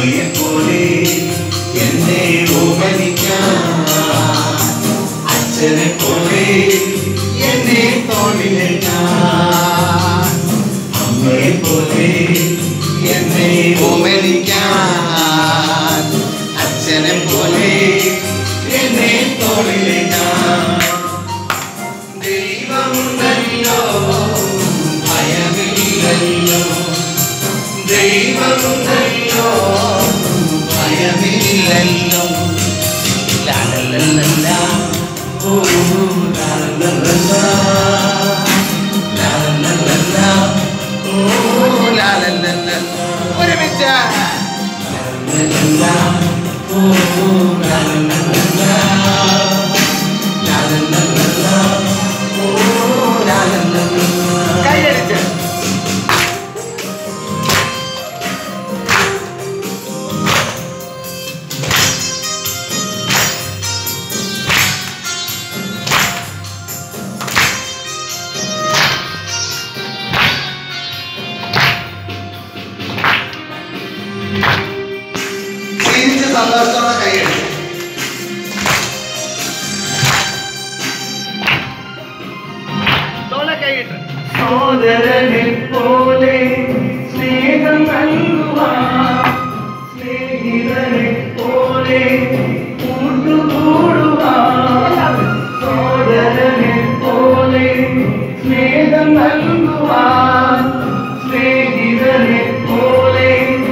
അമ്മയെ പോലെ എന്നെ ഓമനിക്കാൻ, അച്ഛനെ പോലെ എന്നെ തോളിലേറ്റാൻ, അമ്മയെ പോലെ എന്നെ ഓമനിക്കാൻ, അച്ഛനെ പോലെ എന്നെ തോളിലേറ്റാൻ. ദൈവമുണ്ടല്ലോ ഭയമില്ലല്ലോ, ദൈവമുണ്ടല്ലോ ഭയമില്ലല്ലോ. ലാലലല്ല ഓ ലാലലല്ല, ലാലലല്ല ഓ ലാലലല്ല. ഒരുമിച്ച് ലാലലല്ല ഓ ലാലലല്ല, ലാലലല്ല ഓ ലാലലല്ല. കൈയടിച്ച് സന്തോഷത്തോടെ കൈയടിച്ച് സോദരനെ പോലെ സ്നേഹം നൽകുവാൻ, സ്നേഹിതനെ പോലെ കൂട്ടുകൂടുവാൻ, സോദരനെ പോലെ സ്നേഹം നൽകുവാൻ, സ്നേഹിതനെ പോലെ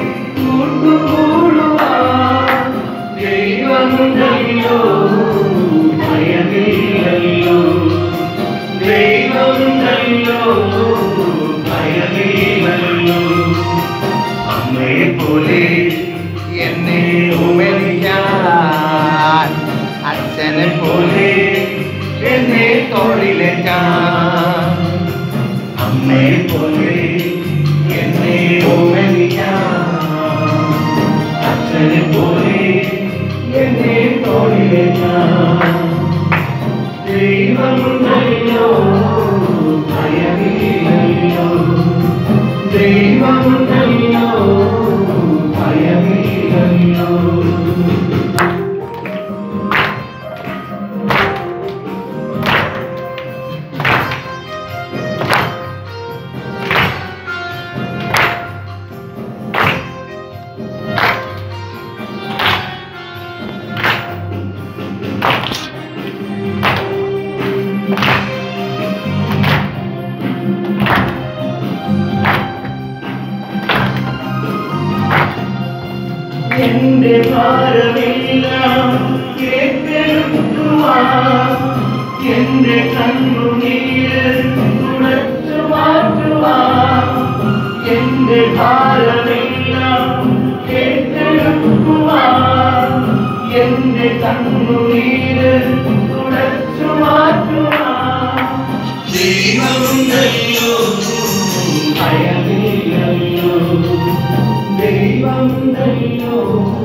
കൂട്ടുകൂടുവാൻ. ദൈവമുണ്ടല്ലോ ഭയമില്ലല്ലോ, ദൈവമുണ്ടല്ലോ ഭയമില്ലല്ലോ. അമ്മയെ പോലെ എന്നെ ഓമനിക്കാൻ, അച്ഛനെ പോലെ എന്നെ തോളിലേറ്റാൻ, അമ്മയെ പോലെ എന്നെ ഓമനിക്കാൻ, അച്ഛനെ പോലെ എന്നെ തോളിലേറ്റാൻ. ദൈവമുണ്ടല്ലോ ഭയമില്ലല്ലോ, ദൈവമുണ്ടല്ലോ ഭയമില്ലല്ലോ. എന്റെ ഭാരമെല്ലാം ഏറ്റെടുക്കുവാൻ, എന്റെ കണ്ണുനീര് തുടച്ചു മാറ്റുവാൻ, എന്റെ ഭാരമെല്ലാം ഏറ്റെടുക്കുവാൻ, എന്റെ കണ്ണുനീര് തുടച്ചു മാറ്റുവാൻ. ദൈവമുണ്ടല്ലോ ഭയമില്ലല്ലോ, ദൈവമുണ്ടല്ലോ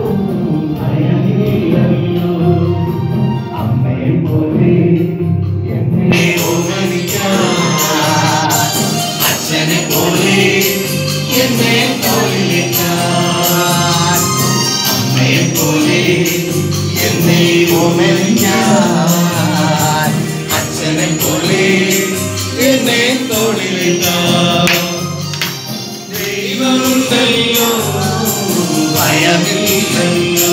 ഭയമില്ലല്ലോ. അമ്മയെ പോലെ എന്നെ ഓമനിക്കാൻ, അച്ഛനെ പോലെ എന്നെ തോളിലേറ്റാൻ, അമ്മയെ പോലെ എന്നെ ഓമനിക്കാൻ, അച്ഛനെ പോലെ എന്നെ തോളിലേറ്റാൻ. ദൈവമുണ്ടല്ലോ ഭയമില്ലല്ലോ,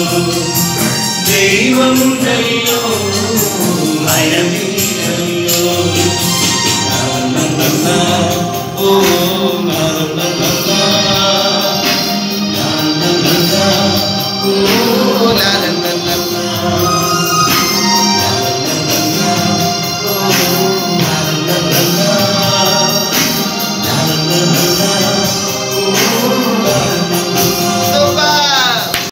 ദൈവമുണ്ടല്ലോ ഭയമില്ലല്ലോ. ലാലലല്ല ഓ